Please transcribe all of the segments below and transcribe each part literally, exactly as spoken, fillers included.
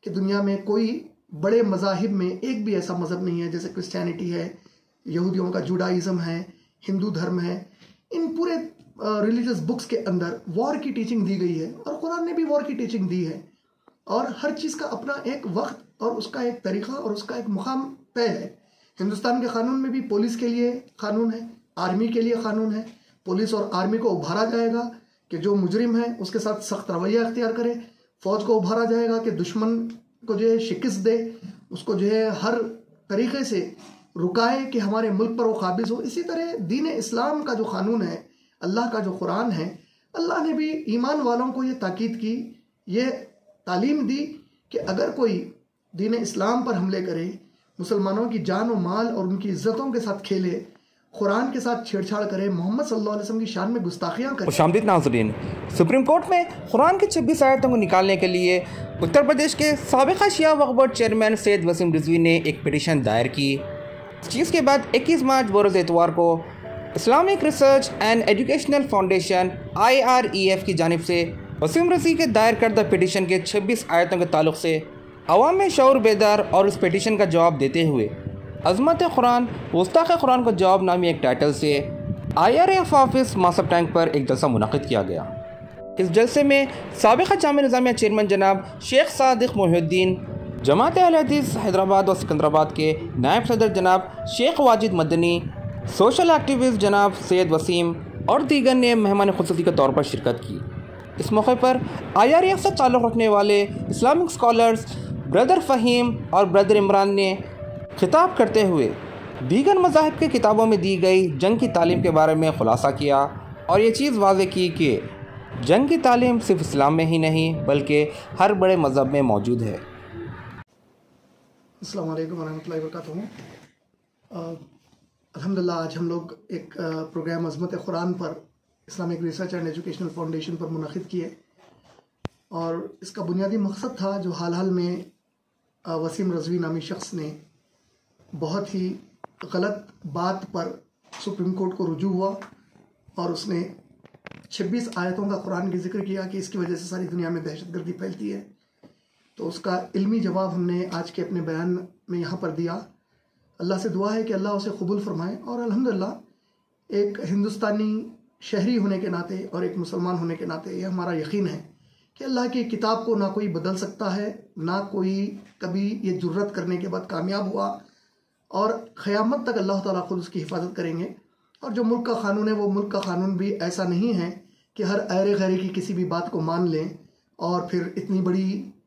कि दुनिया में कोई बड़े मज़ाहिब में एक भी ऐसा मज़हब नहीं है, जैसे क्रिश्चियनिटी है, यहूदियों का जुडाइज़म है, हिंदू धर्म है, इन पूरे रिलीजियस बुक्स के अंदर वॉर की टीचिंग दी गई है और कुरान ने भी वॉर की टीचिंग दी है। और हर चीज़ का अपना एक वक्त और उसका एक तरीक़ा और उसका एक मुकाम तय है। हिंदुस्तान के क़ानून में भी पुलिस के लिए क़ानून है, आर्मी के लिए क़ानून है। पुलिस और आर्मी को उभारा जाएगा कि जो मुजरिम है उसके साथ सख्त रवैया अख्तियार करे। फ़ौज को उभारा जाएगा कि दुश्मन को जो है शिकस्त दे, उसको जो है हर तरीक़े से रुकाए कि हमारे मुल्क पर वो काबिज़ हो। इसी तरह दीन इस्लाम का जो क़ानून है, अल्लाह का जो कुरान है, अल्लाह ने भी ईमान वालों को ये ताकीद की, ये तालीम दी कि अगर कोई दीन इस्लाम पर हमले करे, मुसलमानों की जान और माल और उनकी इज्जतों के साथ खेले, कुरान के साथ छेड़छाड़ करे, मोहम्मद सल्लल्लाहु अलैहि वसल्लम की शान में गुस्ताखियाँ करे। खुशामदीद नाज़रीन, सुप्रीम कोर्ट में कुरान की छब्बीस आयतों को निकालने के लिए उत्तर प्रदेश के साबिक़ा शिया वक्फ बोर्ड चेयरमैन सैयद वसीम रिजवी ने एक पिटीशन दायर की। इस चीज़ के बाद इक्कीस मार्च बरोज़ एतवार को Islamic research and educational foundation I R E F की जानिब से वसीम रिजवी के दायर करदा पिटीशन के छब्बीस आयतों के ताल्लुक़ से अवाम में शऊर बेदार और इस पिटीशन का जवाब देते हुए अज़मत कुरान गुस्ताख़ कुरान को जवाब नामी एक टाइटल से I R F office Masab Tank पर एक जलसा मुनक़िद किया गया। इस जलसे में साबिक़ा जामिया निज़ामिया चेयरमैन जनाब शेख सादिक मोहिउद्दीन, जमात अहले हदीस हैदराबाद और सिकंदराबाद के नायब सदर जनाब शेख वाजिद मदनी, सोशल एक्टिविस्ट जनाब सैयद वसीम और दीगर ने मेहमान खुसूसी के तौर पर शिरकत की। इस मौके पर आई आर एफ से ताल्लुक़ रखने वाले इस्लामिक स्कॉलर्स ब्रदर फ़हीम और ब्रदर इमरान ने खिताब करते हुए दीगर मज़ाहिब की किताबों में दी गई जंग की तालीम के बारे में ख़ुलासा किया और ये चीज़ वाज़े की कि जंग की तालीम सिर्फ इस्लाम में ही नहीं बल्कि हर बड़े मज़हब में मौजूद है। अस्सलामु अलैकुम वरहमतुल्लाहि वबरकातुहू। अल्हम्दुलिल्लाह आज हम लोग एक प्रोग्राम अज़मत कुरान पर Islamic research and educational foundation पर मुनक़िद किए और इसका बुनियादी मकसद था जो हाल हाल में वसीम रिजवी नामी शख्स ने बहुत ही गलत बात पर सुप्रीम कोर्ट को रुजू हुआ और उसने छब्बीस आयतों का कुरान की जिक्र किया कि इसकी वजह से सारी दुनिया में दहशतगर्दी फैलती है। तो उसका इल्मी जवाब हमने आज के अपने बयान में यहाँ पर दिया। अल्लाह से दुआ है कि अल्लाह उसे कबूल फरमाए और अल्हम्दुलिल्लाह एक हिंदुस्तानी शहरी होने के नाते और एक मुसलमान होने के नाते ये हमारा यकीन है कि अल्लाह की किताब को ना कोई बदल सकता है, ना कोई कभी ये जुर्रत करने के बाद कामयाब हुआ और क़यामत तक अल्लाह ताला खुद उसकी हिफाजत करेंगे। और जो मुल्क का क़ानून है वो मुल्क का क़ानून भी ऐसा नहीं है कि हर ऐरे गैरे की किसी भी बात को मान लें और फिर इतनी बड़ी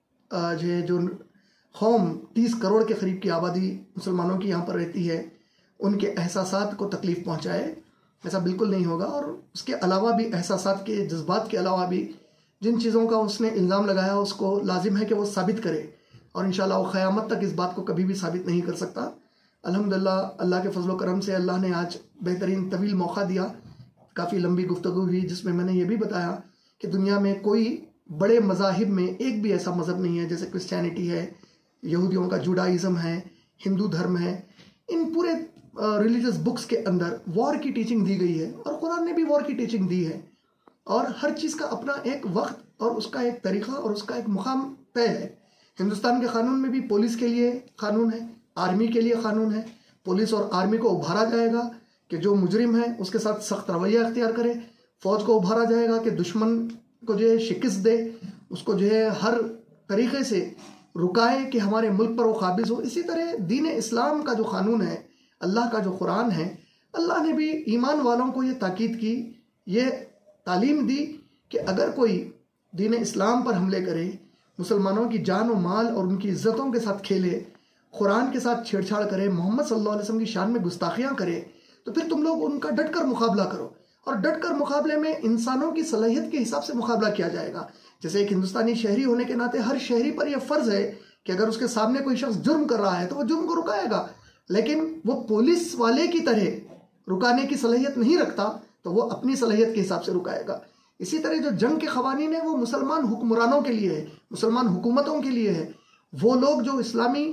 जो है जो कौम तीस करोड़ के करीब की आबादी मुसलमानों की यहाँ पर रहती है उनके एहसासात को तकलीफ़ पहुँचाए। ऐसा बिल्कुल नहीं होगा। और उसके अलावा भी एहसासात के जज्बात के अलावा भी जिन चीज़ों का उसने इल्ज़ाम लगाया उसको लाजिम है कि वो साबित करे और इंशाअल्लाह वो क़यामत तक इस बात को कभी भी साबित नहीं कर सकता। अल्हम्दुलिल्लाह अल्लाह के फजल करम से अल्लाह ने आज बेहतरीन तवील मौका दिया, काफ़ी लंबी गुफ्तगू हुई जिसमें मैंने ये भी बताया कि दुनिया में कोई बड़े मज़ाहिब में एक भी ऐसा मज़हब नहीं है, जैसे क्रिश्चियनिटी है, यहूदियों का जुडाइज़म है, हिंदू धर्म है, इन पूरे रिलीजियस बुक्स के अंदर वॉर की टीचिंग दी गई है और कुरान ने भी वॉर की टीचिंग दी है। और हर चीज़ का अपना एक वक्त और उसका एक तरीक़ा और उसका एक मुकाम तय है। हिंदुस्तान के क़ानून में भी पुलिस के लिए क़ानून है, आर्मी के लिए क़ानून है। पुलिस और आर्मी को उभारा जाएगा कि जो मुजरिम है उसके साथ सख्त रवैया अख्तियार करे। फ़ौज को उभारा जाएगा कि दुश्मन को जो है शिकस्त दे, उसको जो है हर तरीक़े से रुकाए कि हमारे मुल्क पर वो काबिज़ हो। इसी तरह दीन इस्लाम का जो क़ानून है, अल्लाह का जो कुरान है, अल्लाह ने भी ईमान वालों को ये ताकीद की, ये तालीम दी कि अगर कोई दीन इस्लाम पर हमले करे, मुसलमानों की जान और माल और उनकी इज्जतों के साथ खेले, कुरान के साथ छेड़छाड़ करे, मोहम्मद सल्लल्लाहु अलैहि वसल्लम की शान में गुस्ताखियाँ करे, तो फिर तुम लोग उनका डट कर मुकाबला करो। और डट कर मुकाबले में इंसानों की सलाहियत के हिसाब से मुकाबला किया जाएगा। जैसे एक हिंदुस्तानी शहरी होने के नाते हर शहरी पर यह फ़र्ज़ है कि अगर उसके सामने कोई शख्स जुर्म कर रहा है तो वह जुर्म को रुकाएगा, लेकिन वो पुलिस वाले की तरह रुकाने की सलाहियत नहीं रखता, तो वो अपनी सलाहियत के हिसाब से रुकाएगा। इसी तरह जो जंग के क़वानीन है वो मुसलमान हुक्मरानों के लिए है, मुसलमान हुकूमतों के लिए है। वो लोग जो इस्लामी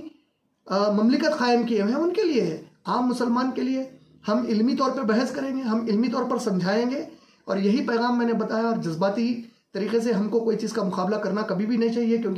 ममलिकत कायम किए हुए हैं उनके लिए है। आम मुसलमान के लिए हम इल्मी तौर पर बहस करेंगे, हम इल्मी तौर पर समझाएंगे और यही पैगाम मैंने बताया। और जज्बाती तरीके से हमको कोई चीज़ का मुकाबला करना कभी भी नहीं चाहिए, क्योंकि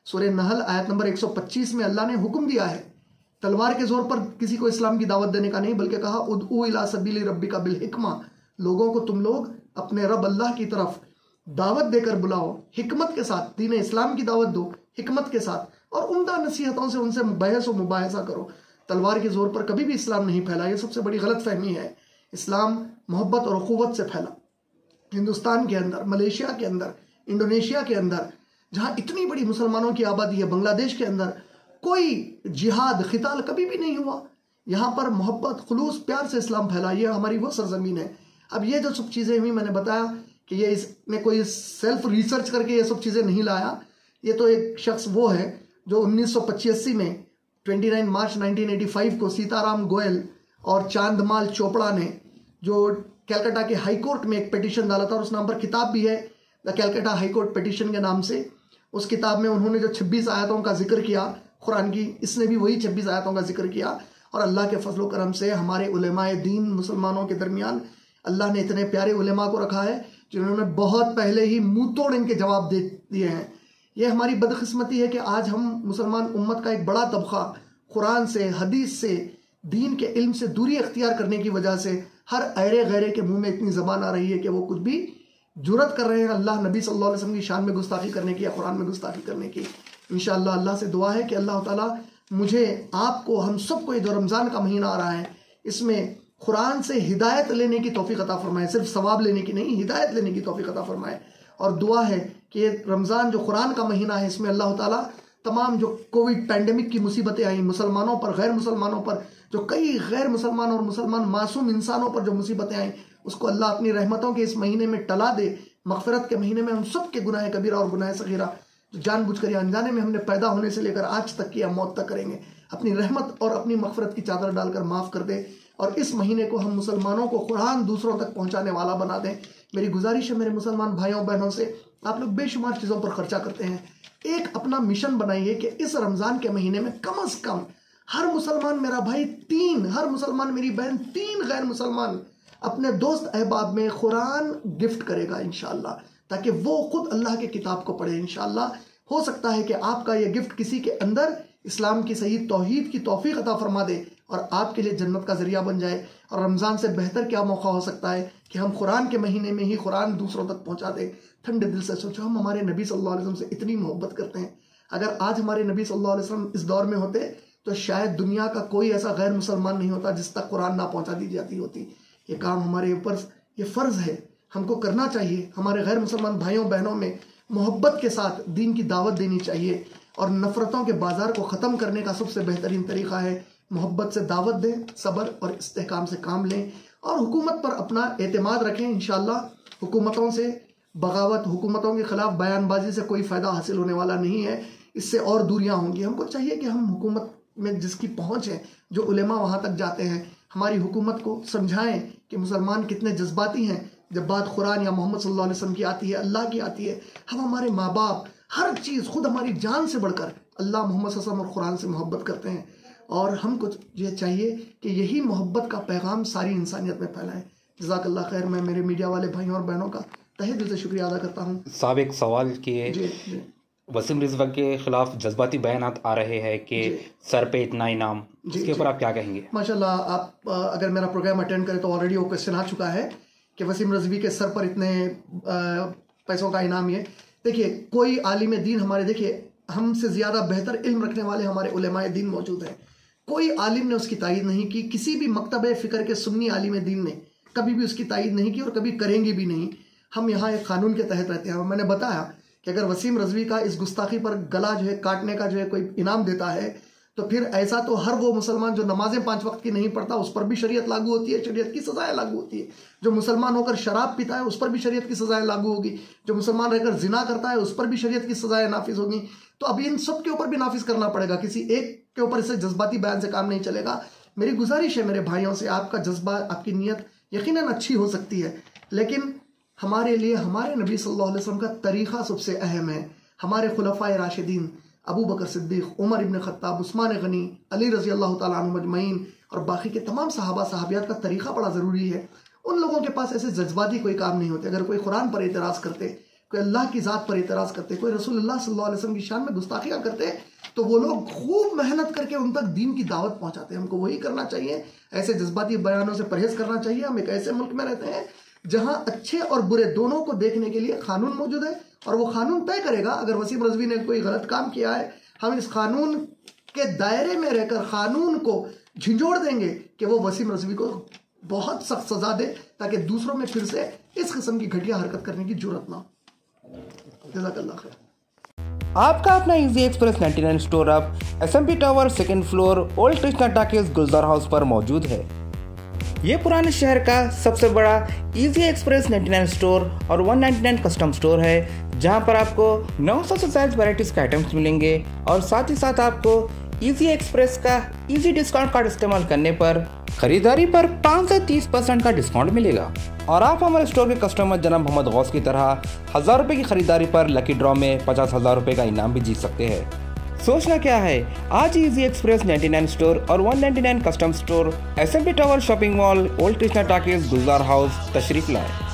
सूरह नहल आयत नंबर एक सौ पच्चीस में अल्लाह ने हुक्म दिया है, तलवार के जोर पर किसी को इस्लाम की दावत देने का नहीं, बल्कि कहा उदउ इला सबीली रब्बिका बिल हिकमा, लोगों को तुम लोग अपने रब अल्लाह की तरफ दावत देकर बुलाओ, हिकमत के साथ, दीन इस्लाम की दावत दो हिकमत के साथ, और उम्दा नसीहतों से उनसे बहस और मुबाहसा करो। तलवार के जोर पर कभी भी इस्लाम नहीं फैला, ये सबसे बड़ी गलत फहमी है। इस्लाम मोहब्बत और अखुवत से फैला। हिंदुस्तान के अंदर, मलेशिया के अंदर, इंडोनेशिया के अंदर, जहाँ इतनी बड़ी मुसलमानों की आबादी है, बांग्लादेश के अंदर कोई जिहाद खिताल कभी भी नहीं हुआ। यहाँ पर मोहब्बत, खुलूस, प्यार से इस्लाम फैला। ये हमारी वो सरजमीन है। अब ये जो सब चीज़ें हुई, मैंने बताया कि ये इसमें कोई सेल्फ रिसर्च करके ये सब चीज़ें नहीं लाया। ये तो एक शख्स वो है जो उन्नीस सौ पचासी में उनतीस मार्च उन्नीस सौ पचासी को सीताराम गोयल और चांदमाल चोपड़ा ने जो कलकत्ता के हाई कोर्ट में एक पिटीशन डाला था, और उस नाम पर किताब भी है, the Calcutta high court petition के नाम से। उस किताब में उन्होंने जो छब्बीस आयतों का जिक्र किया कुरान की, इसने भी वही छब्बीस आयतों का जिक्र किया। और अल्लाह के फजल करम से हमारे उलेमाए दीन मुसलमानों के दरमियान अल्लाह ने इतने प्यारे उलेमा को रखा है जिन्होंने बहुत पहले ही मुंह तोड़ इनके जवाब दे दिए हैं। ये हमारी बदकिस्मती है कि आज हम मुसलमान उम्मत का एक बड़ा तबका कुरान से, हदीस से, दीन के इल्म से दूरी अख्तियार करने की वजह से हर ऐरे गैरे के मुंह में इतनी ज़बान आ रही है कि वो कुछ भी जुरत कर रहे हैं अल्लाह नबी सल्लल्लाहु अलैहि वसल्लम की शान में गुस्ताखी करने की या कुरान में गुस्ताखी करने की। इंशाअल्लाह अल्लाह से दुआ है कि अल्लाह ताला मुझे, आपको, हम सबको, ये जो रमज़ान का महीना आ रहा है, इसमें कुरान से हिदायत लेने की तौफीक अता फरमाए। सिर्फ सवाब लेने की नहीं, हिदायत लेने की तौफीक अता फरमाए। और दुआ है कि ये रमज़ान जो कुरान का महीना है, इसमें अल्लाह ताला तमाम जो कोविड पैंडेमिक की मुसीबतें आई मुसलमानों पर, गैर मुसलमानों पर, जो कई गैर मुसलमान और मुसलमान मासूम इंसानों पर जो मुसीबतें आई, उसको अल्लाह अपनी रहमतों के इस महीने में टला दे। मगफिरत के महीने में हम सब के गुनाह कबीरा और गुनाह सगीरा जो जानबूझकर या अनजाने में हमने पैदा होने से लेकर आज तक किया, मौत तक करेंगे, अपनी रहमत और अपनी मगफिरत की चादर डालकर माफ़ कर दे। और इस महीने को हम मुसलमानों को कुरान दूसरों तक पहुँचाने वाला बना दें। मेरी गुजारिश है मेरे मुसलमान भाइयों बहनों से, आप लोग बेशुमार चीज़ों पर खर्चा करते हैं, एक अपना मिशन बनाइए कि इस रमज़ान के महीने में कम अज़ कम हर मुसलमान मेरा भाई तीन, हर मुसलमान मेरी बहन तीन गैर मुसलमान अपने दोस्त अहबाब में कुरान गिफ्ट करेगा इंशाअल्लाह, ताकि वो खुद अल्लाह के किताब को पढ़े इंशाअल्लाह। हो सकता है कि आपका ये गिफ्ट किसी के अंदर इस्लाम की सही तौहीद की तौफीक अता फरमा दे और आपके लिए जन्नत का जरिया बन जाए। और रमज़ान से बेहतर क्या मौका हो सकता है कि हम कुरान के महीने में ही कुरान दूसरों तक पहुंचा दें। ठंडे दिल से सोचो, हम हमारे नबी सल्लल्लाहु अलैहि वसल्लम से इतनी मोहब्बत करते हैं। अगर आज हमारे नबी सल्लल्लाहु अलैहि वसल्लम इस दौर में होते तो शायद दुनिया का कोई ऐसा गैर मुसलमान नहीं होता जिस तक कुरान ना पहुंचा दी जाती होती। ये काम हमारे ऊपर, ये फ़र्ज़ है, हमको करना चाहिए। हमारे गैर मुसलमान भाइयों बहनों में मोहब्बत के साथ दीन की दावत देनी चाहिए। और नफ़रतों के बाज़ार को ख़त्म करने का सबसे बेहतरीन तरीक़ा है मोहब्बत से दावत दें, सब्र और इस्तेहकाम से काम लें और हुकूमत पर अपना एतमाद रखें। इंशाअल्लाह हुकूमतों से बगावत, हुकूमतों के ख़िलाफ़ बयानबाजी से कोई फ़ायदा हासिल होने वाला नहीं है, इससे और दूरियां होंगी। हमको चाहिए कि हम हुकूमत में जिसकी पहुंच है, जो उलेमा वहां तक जाते हैं, हमारी हुकूमत को समझाएं कि मुसलमान कितने जज्बाती हैं। जब बात कुरान या मोहम्मद सल्लल्लाहु अलैहि वसल्लम की आती है, अल्लाह की आती है, हम हमारे माँ बाप, हर चीज़, खुद हमारी जान से बढ़कर अल्लाह, मोहम्मद सल्लल्लाहु अलैहि वसल्लम और कुरान से मोहब्बत करते हैं। और हमको ये चाहिए कि यही मोहब्बत का पैगाम सारी इंसानियत में फैलाएं। जज़ाकल्लाह खैर। मैं मेरे मीडिया वाले भाइयों और बहनों का तहे दिल से शुक्रिया अदा करता हूँ। साहब एक सवाल किए, जी जी वसीम रिजवी के खिलाफ जज्बाती बयानात आ रहे हैं कि सर पे इतना इनाम, इसके ऊपर आप क्या कहेंगे? माशाल्लाह, आप अगर मेरा प्रोग्राम अटेंड करें तो ऑलरेडी वो क्वेश्चन आ चुका है कि वसीम रिजवी के सर पर इतने पैसों का इनाम। ये देखिए, कोई आलिम दीन हमारे, देखिए हमसे ज़्यादा बेहतर इल्म रखने वाले हमारे उलेमाए दीन मौजूद हैं, कोई आलिम ने उसकी तायीद नहीं की। किसी भी मकतब फ़िक्र के सुन्नी आलिम दीन ने कभी भी उसकी तायीद नहीं की और कभी करेंगे भी नहीं। हम यहाँ एक कानून के तहत रहते हैं। मैंने बताया कि अगर वसीम रिजवी का इस गुस्ताखी पर गला जो है काटने का जो है कोई इनाम देता है, तो फिर ऐसा तो हर वो मुसलमान जो नमाजें पाँच वक्त की नहीं पढ़ता उस पर भी शरीयत लागू होती है, शरीयत की सजाएं लागू होती है। जो मुसलमान होकर शराब पीता है उस पर भी शरीयत की सजाएं लागू होगी। जो मुसलमान रहकर जिना करता है उस पर भी शरीयत की सजाएं नाफिज होगी। तो अब इन सब के ऊपर भी नाफिज करना पड़ेगा, किसी एक के ऊपर इससे जज्बाती बयान से काम नहीं चलेगा। मेरी गुजारिश है मेरे भाइयों से, आपका जज्बा, आपकी नीयत यकीनन अच्छी हो सकती है, लेकिन हमारे लिए हमारे नबी सल्लल्लाहु अलैहि वसल्लम का तरीक़ा सबसे अहम है। हमारे खुलफ़ाए राशिदीन अबू बकर सिद्दीक़, उमर इब्न ख़त्ताब, उस्मान गनी, अली रज़ी अल्लाह तआला अन्हुम अजमईन और बाकी के तमाम सहाबा सहाबियात का तरीक़ा बड़ा ज़रूरी है। उन लोगों के पास ऐसे जज्बाती कोई काम नहीं होते। अगर कोई कुरान पर एतराज़ करते, कोई अल्लाह की ज़ात पर इतराज़ करते, कोई रसूलुल्लाह सल्लल्लाहु अलैहि वसल्लम की शान में गुस्ताखियाँ करते, तो वो लोग खूब मेहनत करके उन तक दीन की दावत पहुँचाते हैं। हमको वही करना चाहिए, ऐसे जज्बाती बयानों से परहेज़ करना चाहिए। हम एक ऐसे मुल्क में रहते हैं जहाँ अच्छे और बुरे दोनों को देखने के लिए कानून मौजूद है, और वो कानून तय करेगा अगर वसीम रिजवी ने कोई गलत काम किया है, हम इस कानून के दायरे में रहकर कानून को झिंझोड़ देंगे कि वो वसीम रिजवी को बहुत सख्त सजा दे, ताकि दूसरों में फिर से इस किस्म की घटिया हरकत करने की जरूरत ना हो। जज़ाकल्लाह खैर। आपका अपना इजी एक्सप्रेस निन्यानवे स्टोर अब SMP tower second floor old Krishna talkies Gulzar house पर मौजूद है। ये पुराने शहर का सबसे बड़ा इजी एक्सप्रेस निन्यानवे स्टोर और एक सौ निन्यानवे कस्टम स्टोर है, जहां पर आपको नौ सौ से ज्यादा वैरायटीज के आइटम्स मिलेंगे, और साथ ही साथ आपको इजी एक्सप्रेस का इजी डिस्काउंट कार्ड इस्तेमाल करने पर खरीदारी पर पाँच से तीस परसेंट का डिस्काउंट मिलेगा। और आप हमारे स्टोर के कस्टमर जनाब मोहम्मद गौस की तरह हजार रुपए की खरीदारी पर लकी ड्रॉ में पचास हजार रुपए का इनाम भी जीत सकते हैं। सोचना क्या है, आज इजी एक्सप्रेस निन्यानवे स्टोर और एक सौ निन्यानवे custom store SMP tower shopping mall old Krishna talkies Gulzar house तशरीफ लाए।